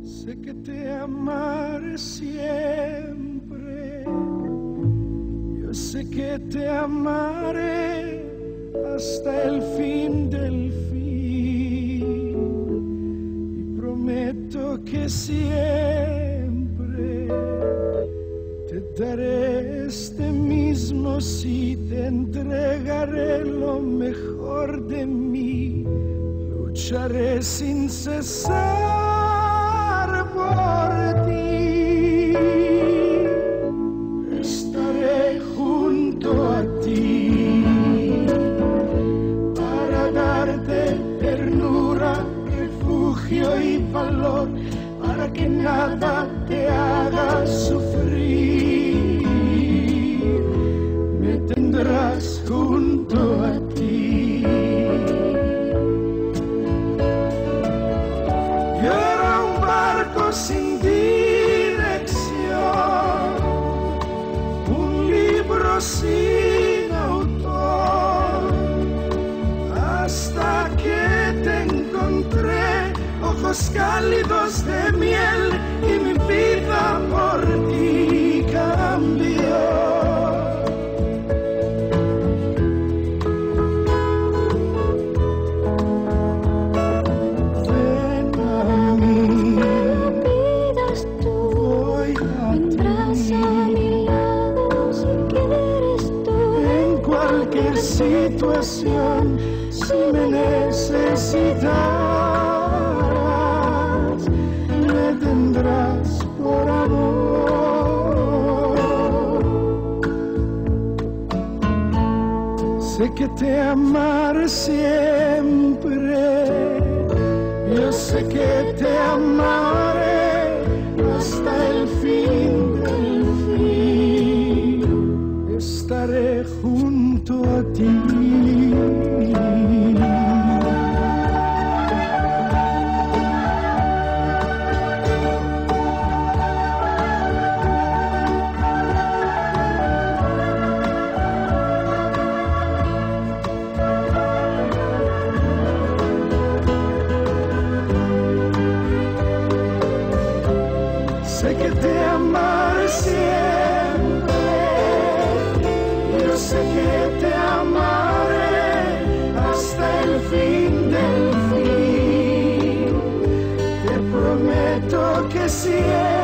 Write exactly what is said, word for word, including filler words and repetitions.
Sé que te amaré siempre, yo sé que te amaré hasta el fin del fin, y prometo que siempre te daré este mismo sí, te entregaré lo mejor de mí, lucharé sin cesar por ti, estaré junto a ti para darte ternura, refugio y valor, para que nada te haga sufrir. Me tendrás junto a ti. Yo era un barco sin dirección, un libro sin autor, hasta que te encontré, ojos cálidos de miel, y mi vida por ti cambió. Ven a mí, no pidas tú, voy a vendrás ti. a mi lado si quieres tú. En cualquier situación, si me necesitas, me tendrás por amor. Sé que te amaré siempre, yo sé que te amaré hasta el fin del fin, estaré junto a ti. Sé que te amaré siempre, yo sé que te amaré hasta el fin del fin, te prometo que siempre